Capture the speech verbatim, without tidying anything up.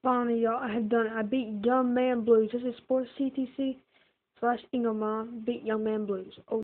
Finally, y'all, I have done it. I beat Young Man Blues. This is Sports C T C slash Engelmon beat Young Man Blues. Oh,